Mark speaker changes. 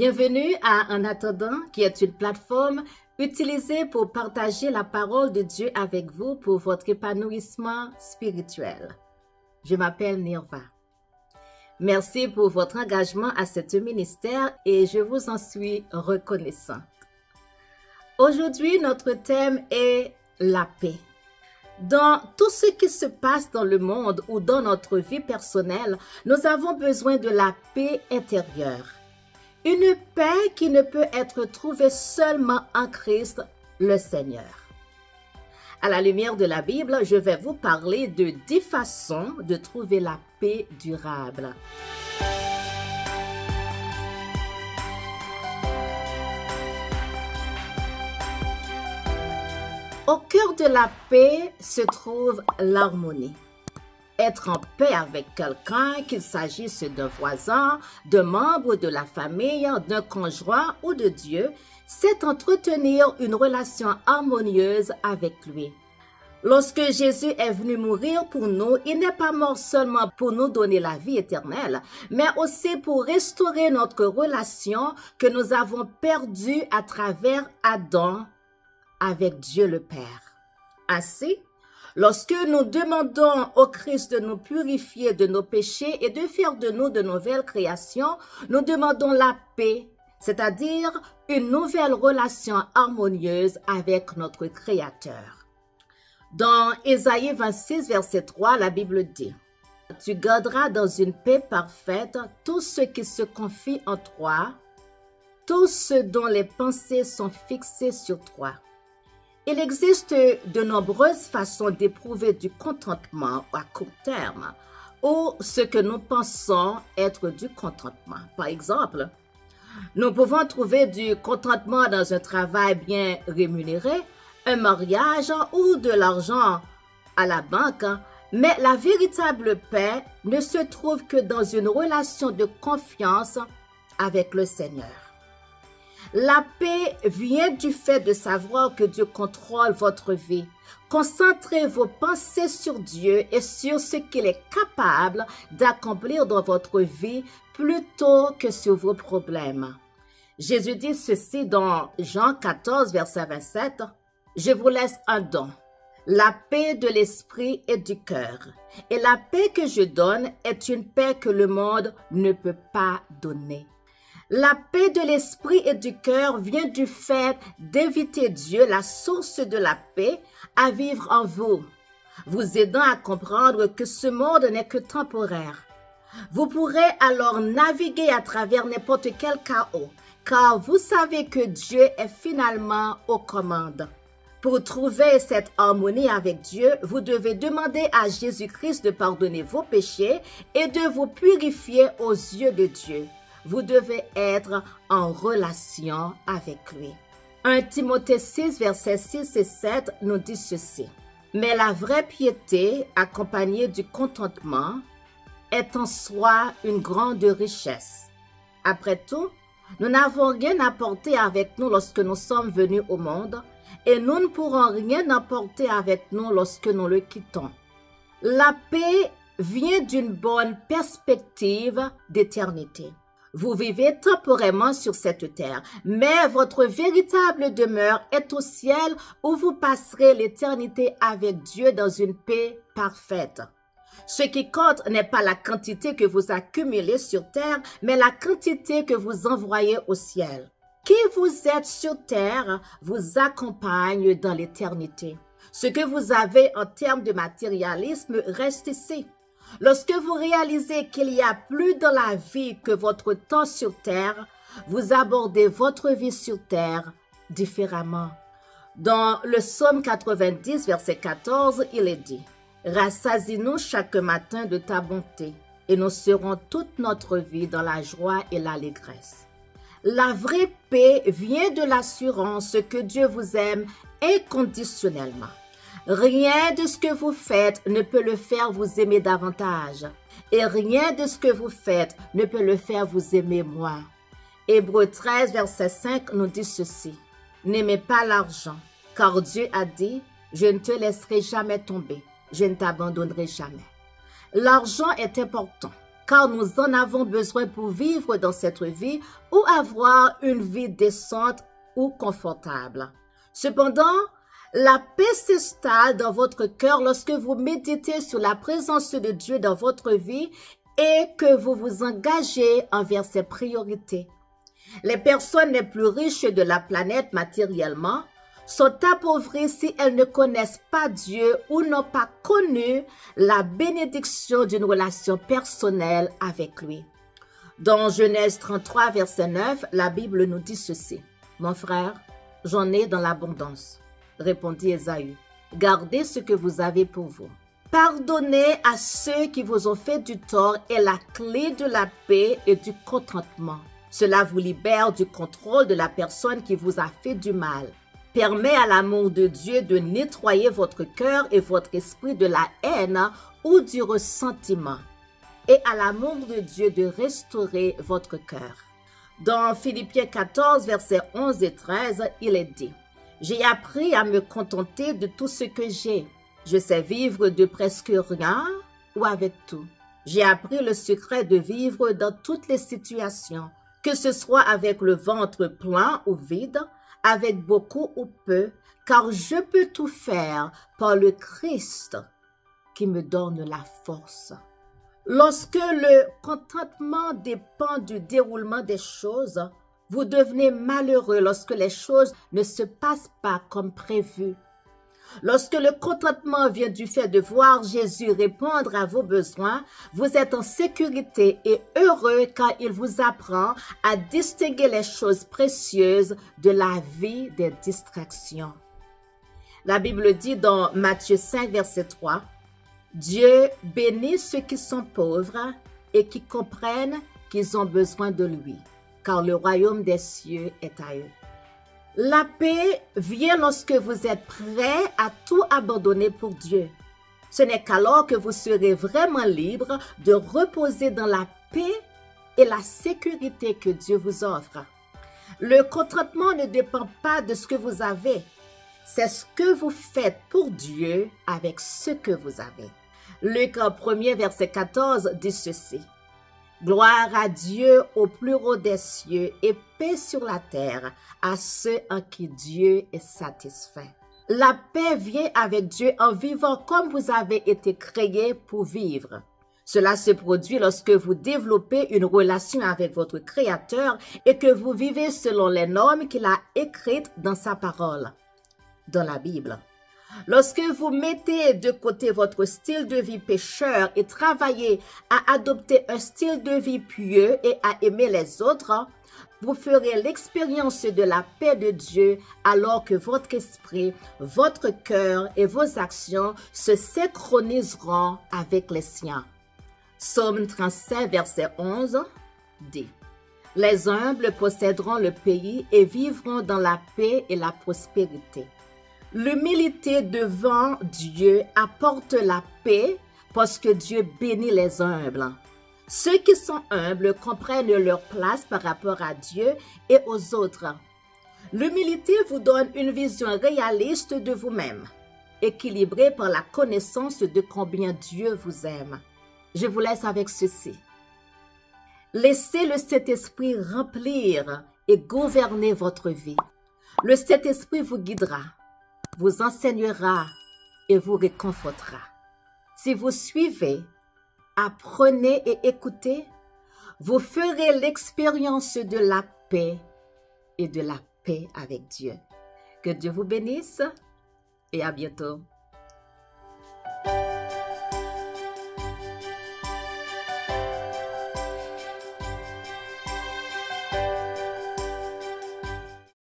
Speaker 1: Bienvenue à En attendant, qui est une plateforme utilisée pour partager la parole de Dieu avec vous pour votre épanouissement spirituel. Je m'appelle Nirva. Merci pour votre engagement à ce ministère et je vous en suis reconnaissant. Aujourd'hui, notre thème est la paix. Dans tout ce qui se passe dans le monde ou dans notre vie personnelle, nous avons besoin de la paix intérieure. Une paix qui ne peut être trouvée seulement en Christ, le Seigneur. À la lumière de la Bible, je vais vous parler de 10 façons de trouver la paix durable. Au cœur de la paix se trouve l'harmonie. Être en paix avec quelqu'un, qu'il s'agisse d'un voisin, d'un membre de la famille, d'un conjoint ou de Dieu, c'est entretenir une relation harmonieuse avec lui. Lorsque Jésus est venu mourir pour nous, il n'est pas mort seulement pour nous donner la vie éternelle, mais aussi pour restaurer notre relation que nous avons perdue à travers Adam avec Dieu le Père. Ainsi, lorsque nous demandons au Christ de nous purifier de nos péchés et de faire de nous de nouvelles créations, nous demandons la paix, c'est-à-dire une nouvelle relation harmonieuse avec notre Créateur. Dans Ésaïe 26, verset 3, la Bible dit « Tu garderas dans une paix parfaite tous ceux qui se confient en toi, tous ceux dont les pensées sont fixées sur toi. » Il existe de nombreuses façons d'éprouver du contentement à court terme ou ce que nous pensons être du contentement. Par exemple, nous pouvons trouver du contentement dans un travail bien rémunéré, un mariage ou de l'argent à la banque, mais la véritable paix ne se trouve que dans une relation de confiance avec le Seigneur. La paix vient du fait de savoir que Dieu contrôle votre vie. Concentrez vos pensées sur Dieu et sur ce qu'il est capable d'accomplir dans votre vie plutôt que sur vos problèmes. Jésus dit ceci dans Jean 14, verset 27. « Je vous laisse un don, la paix de l'esprit et du cœur. Et la paix que je donne est une paix que le monde ne peut pas donner. » La paix de l'esprit et du cœur vient du fait d'inviter Dieu, la source de la paix, à vivre en vous, vous aidant à comprendre que ce monde n'est que temporaire. Vous pourrez alors naviguer à travers n'importe quel chaos, car vous savez que Dieu est finalement aux commandes. Pour trouver cette harmonie avec Dieu, vous devez demander à Jésus-Christ de pardonner vos péchés et de vous purifier aux yeux de Dieu. Vous devez être en relation avec lui. 1 Timothée 6, versets 6 et 7 nous dit ceci. « Mais la vraie piété, accompagnée du contentement, est en soi une grande richesse. Après tout, nous n'avons rien apporté avec nous lorsque nous sommes venus au monde, et nous ne pourrons rien apporter avec nous lorsque nous le quittons. La paix vient d'une bonne perspective d'éternité. Vous vivez temporairement sur cette terre, mais votre véritable demeure est au ciel où vous passerez l'éternité avec Dieu dans une paix parfaite. Ce qui compte n'est pas la quantité que vous accumulez sur terre, mais la quantité que vous envoyez au ciel. Qui vous êtes sur terre vous accompagne dans l'éternité. Ce que vous avez en termes de matérialisme reste ici. Lorsque vous réalisez qu'il y a plus dans la vie que votre temps sur terre, vous abordez votre vie sur terre différemment. Dans le psaume 90, verset 14, il est dit « Rassasie-nous chaque matin de ta bonté, et nous serons toute notre vie dans la joie et l'allégresse. » La vraie paix vient de l'assurance que Dieu vous aime inconditionnellement. Rien de ce que vous faites ne peut le faire vous aimer davantage. Et rien de ce que vous faites ne peut le faire vous aimer moins. Hébreux 13, verset 5 nous dit ceci. N'aimez pas l'argent, car Dieu a dit, je ne te laisserai jamais tomber, je ne t'abandonnerai jamais. L'argent est important, car nous en avons besoin pour vivre dans cette vie ou avoir une vie décente ou confortable. Cependant, la paix s'installe dans votre cœur lorsque vous méditez sur la présence de Dieu dans votre vie et que vous vous engagez envers ses priorités. Les personnes les plus riches de la planète matériellement sont appauvries si elles ne connaissent pas Dieu ou n'ont pas connu la bénédiction d'une relation personnelle avec lui. Dans Genèse 33, verset 9, la Bible nous dit ceci. « Mon frère, j'en ai dans l'abondance, répondit Ésaü. Gardez ce que vous avez pour vous. Pardonnez à ceux qui vous ont fait du tort est la clé de la paix et du contentement. Cela vous libère du contrôle de la personne qui vous a fait du mal. Permet à l'amour de Dieu de nettoyer votre cœur et votre esprit de la haine ou du ressentiment, et à l'amour de Dieu de restaurer votre cœur. » Dans Philippiens 14, versets 11 et 13, il est dit « J'ai appris à me contenter de tout ce que j'ai. Je sais vivre de presque rien ou avec tout. J'ai appris le secret de vivre dans toutes les situations, que ce soit avec le ventre plein ou vide, avec beaucoup ou peu, car je peux tout faire par le Christ qui me donne la force. » Lorsque le contentement dépend du déroulement des choses, vous devenez malheureux lorsque les choses ne se passent pas comme prévu. Lorsque le contentement vient du fait de voir Jésus répondre à vos besoins, vous êtes en sécurité et heureux car il vous apprend à distinguer les choses précieuses de la vie des distractions. La Bible dit dans Matthieu 5, verset 3, « Dieu bénit ceux qui sont pauvres et qui comprennent qu'ils ont besoin de lui, car le royaume des cieux est à eux. » La paix vient lorsque vous êtes prêt à tout abandonner pour Dieu. Ce n'est qu'alors que vous serez vraiment libre de reposer dans la paix et la sécurité que Dieu vous offre. Le contentement ne dépend pas de ce que vous avez. C'est ce que vous faites pour Dieu avec ce que vous avez. Luc 1er, verset 14 dit ceci. « Gloire à Dieu au plus haut des cieux et paix sur la terre à ceux en qui Dieu est satisfait. » La paix vient avec Dieu en vivant comme vous avez été créé pour vivre. Cela se produit lorsque vous développez une relation avec votre Créateur et que vous vivez selon les normes qu'il a écrites dans sa parole, dans la Bible. Lorsque vous mettez de côté votre style de vie pécheur et travaillez à adopter un style de vie pieux et à aimer les autres, vous ferez l'expérience de la paix de Dieu alors que votre esprit, votre cœur et vos actions se synchroniseront avec les siens. Psaume 37, verset 11 dit « Les humbles posséderont le pays et vivront dans la paix et la prospérité. » L'humilité devant Dieu apporte la paix parce que Dieu bénit les humbles. Ceux qui sont humbles comprennent leur place par rapport à Dieu et aux autres. L'humilité vous donne une vision réaliste de vous-même, équilibrée par la connaissance de combien Dieu vous aime. Je vous laisse avec ceci. Laissez le Saint-Esprit remplir et gouverner votre vie. Le Saint-Esprit vous guidera, vous enseignera et vous réconfortera. Si vous suivez, apprenez et écoutez, vous ferez l'expérience de la paix et de la paix avec Dieu. Que Dieu vous bénisse et à bientôt.